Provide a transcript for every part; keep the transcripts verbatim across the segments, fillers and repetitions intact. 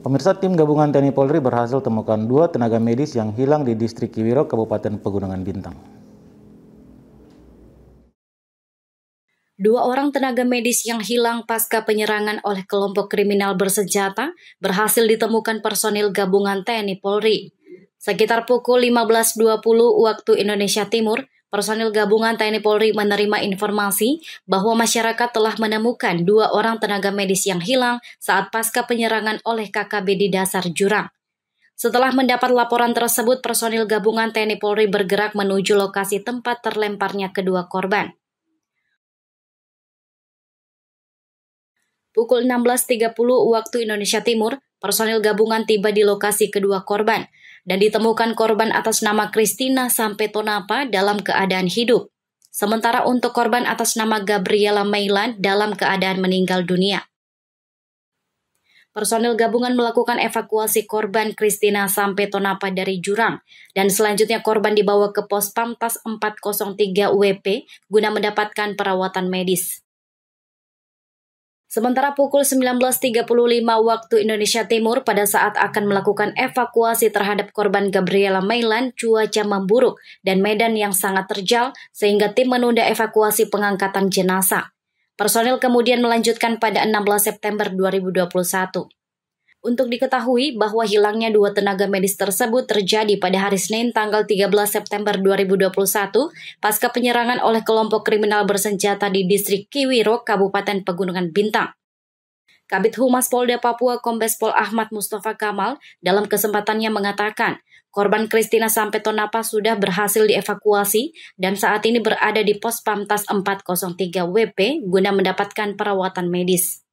Pemirsa, tim gabungan T N I Polri berhasil temukan dua tenaga medis yang hilang di distrik Kiwirok, Kabupaten Pegunungan Bintang. Dua orang tenaga medis yang hilang pasca penyerangan oleh kelompok kriminal bersenjata berhasil ditemukan personil gabungan T N I Polri. Sekitar pukul lima belas dua puluh waktu Indonesia Timur, personil gabungan T N I Polri menerima informasi bahwa masyarakat telah menemukan dua orang tenaga medis yang hilang saat pasca penyerangan oleh K K B di dasar jurang. Setelah mendapat laporan tersebut, personil gabungan T N I Polri bergerak menuju lokasi tempat terlemparnya kedua korban. Pukul enam belas tiga puluh waktu Indonesia Timur, personil gabungan tiba di lokasi kedua korban dan ditemukan korban atas nama Christina Sampetonapa dalam keadaan hidup. Sementara untuk korban atas nama Gabriela Meilan dalam keadaan meninggal dunia. Personil gabungan melakukan evakuasi korban Christina Sampetonapa dari jurang dan selanjutnya korban dibawa ke pos Pamtas empat nol tiga W P guna mendapatkan perawatan medis. Sementara pukul sembilan belas tiga puluh lima waktu Indonesia Timur, pada saat akan melakukan evakuasi terhadap korban Gabriela Meilan, cuaca memburuk dan medan yang sangat terjal sehingga tim menunda evakuasi pengangkatan jenazah. Personil kemudian melanjutkan pada enam belas September dua ribu dua puluh satu. Untuk diketahui bahwa hilangnya dua tenaga medis tersebut terjadi pada hari Senin tanggal tiga belas September dua ribu dua puluh satu pasca penyerangan oleh kelompok kriminal bersenjata di distrik Kiwirok, Kabupaten Pegunungan Bintang. Kabid Humas Polda Papua Kombes Pol Ahmad Mustafa Kamal dalam kesempatannya mengatakan korban Christina Sampetonapa sudah berhasil dievakuasi dan saat ini berada di pos Pamtas empat nol tiga W P guna mendapatkan perawatan medis.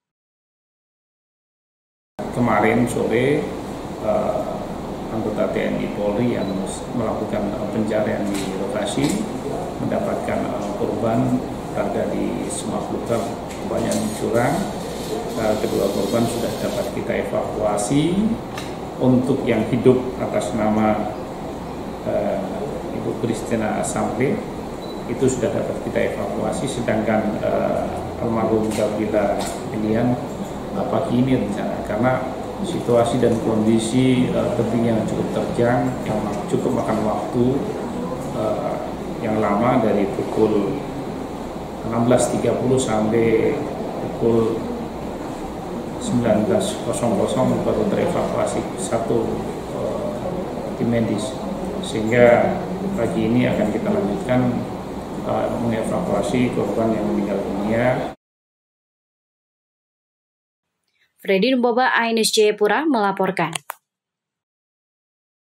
Kemarin sore uh, anggota T N I Polri yang melakukan uh, pencarian di lokasi mendapatkan uh, korban berada di Semak Luka, banyak curang. Uh, kedua korban sudah dapat kita evakuasi. Untuk yang hidup atas nama uh, Ibu Christina Sampe itu sudah dapat kita evakuasi, sedangkan uh, almarhum Gabriela Meilan pagi ini rencana karena situasi dan kondisi uh, tebing yang cukup terjang, yang cukup makan waktu uh, yang lama dari pukul enam belas tiga puluh sampai pukul sembilan belas baru terevakuasi satu uh, tim medis, sehingga pagi ini akan kita lanjutkan uh, mengevakuasi korban yang meninggal dunia. Freddy Numboba, A I N E W S Jayapura melaporkan.